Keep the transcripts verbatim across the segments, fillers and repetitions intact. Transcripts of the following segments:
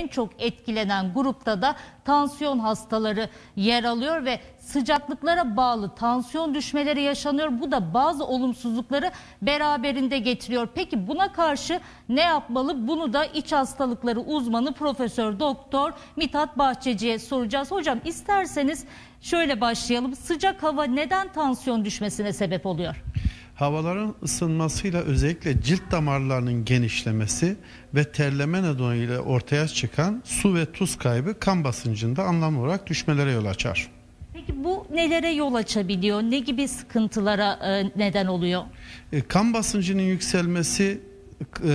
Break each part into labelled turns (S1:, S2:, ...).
S1: en çok etkilenen grupta da tansiyon hastaları yer alıyor ve sıcaklıklara bağlı tansiyon düşmeleri yaşanıyor. Bu da bazı olumsuzlukları beraberinde getiriyor. Peki buna karşı ne yapmalı? Bunu da iç hastalıkları uzmanı Profesör Doktor Mithat Bahçeci'ye soracağız. Hocam isterseniz şöyle başlayalım. Sıcak hava neden tansiyon düşmesine sebep oluyor?
S2: Havaların ısınmasıyla özellikle cilt damarlarının genişlemesi ve terleme nedeniyle ortaya çıkan su ve tuz kaybı kan basıncında anlamlı olarak düşmelere yol açar.
S1: Peki bu nelere yol açabiliyor? Ne gibi sıkıntılara e, neden oluyor?
S2: E, kan basıncının yükselmesi e,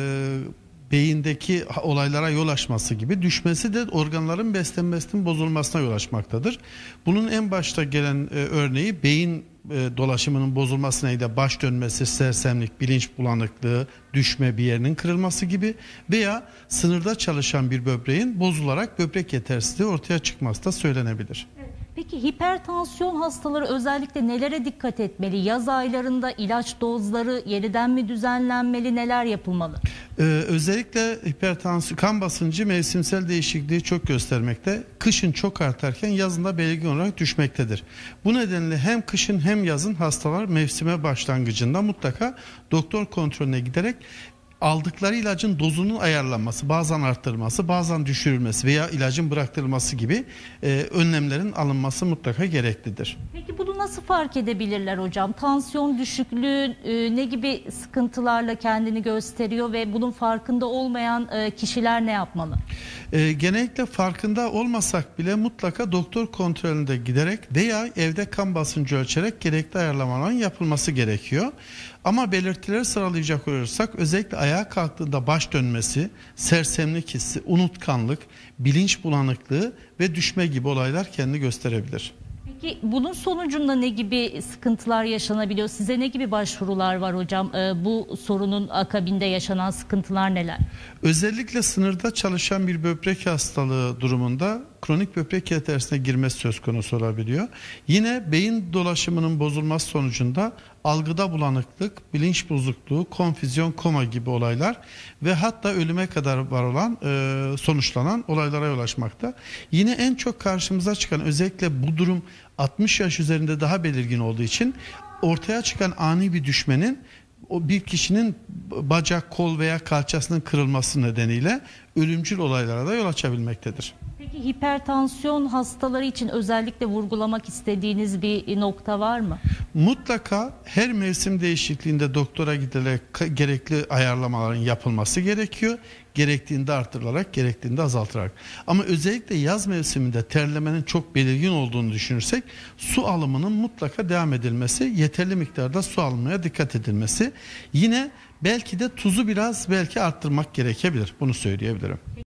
S2: beyindeki olaylara yol açması gibi, düşmesi de organların beslenmesinin bozulmasına yol açmaktadır. Bunun en başta gelen e, örneği beyin e, dolaşımının bozulması ile baş dönmesi, sersemlik, bilinç bulanıklığı, düşme, bir yerinin kırılması gibi veya sınırda çalışan bir böbreğin bozularak böbrek yetersizliği ortaya çıkması da söylenebilir.
S1: Peki hipertansiyon hastaları özellikle nelere dikkat etmeli? Yaz aylarında ilaç dozları yeniden mi düzenlenmeli? Neler yapılmalı?
S2: Ee, özellikle hipertansiyon, kan basıncı mevsimsel değişikliği çok göstermekte. Kışın çok artarken yazın da belirgin olarak düşmektedir. Bu nedenle hem kışın hem yazın hastalar mevsime başlangıcında mutlaka doktor kontrolüne giderek aldıkları ilacın dozunun ayarlanması, bazen arttırılması, bazen düşürülmesi veya ilacın bıraktırılması gibi e, önlemlerin alınması mutlaka gereklidir.
S1: Peki bunu nasıl fark edebilirler hocam? Tansiyon düşüklüğü e, ne gibi sıkıntılarla kendini gösteriyor ve bunun farkında olmayan e, kişiler ne yapmalı?
S2: E, genellikle farkında olmasak bile mutlaka doktor kontrolünde giderek veya evde kan basıncı ölçerek gerekli ayarlamaların yapılması gerekiyor. Ama belirtileri sıralayacak olursak özellikle ayağa kalktığında baş dönmesi, sersemlik hissi, unutkanlık, bilinç bulanıklığı ve düşme gibi olaylar kendini gösterebilir.
S1: Peki bunun sonucunda ne gibi sıkıntılar yaşanabiliyor? Size ne gibi başvurular var hocam? Ee, bu sorunun akabinde yaşanan sıkıntılar neler?
S2: Özellikle sınırda çalışan bir böbrek hastalığı durumunda kronik böbrek yetersizliğine girmesi söz konusu olabiliyor. Yine beyin dolaşımının bozulması sonucunda algıda bulanıklık, bilinç bozukluğu, konfüzyon, koma gibi olaylar ve hatta ölüme kadar var olan e, sonuçlanan olaylara yol açmakta. Yine en çok karşımıza çıkan, özellikle bu durum altmış yaş üzerinde daha belirgin olduğu için ortaya çıkan ani bir düşmenin o bir kişinin bacak, kol veya kalçasının kırılması nedeniyle ölümcül olaylara da yol açabilmektedir.
S1: Peki hipertansiyon hastaları için özellikle vurgulamak istediğiniz bir nokta var mı?
S2: Mutlaka her mevsim değişikliğinde doktora giderek gerekli ayarlamaların yapılması gerekiyor. Gerektiğinde artırılarak, gerektiğinde azaltılarak. Ama özellikle yaz mevsiminde terlemenin çok belirgin olduğunu düşünürsek su alımının mutlaka devam edilmesi, yeterli miktarda su almaya dikkat edilmesi. Yine belki de tuzu biraz belki arttırmak gerekebilir. Bunu söyleyebilirim.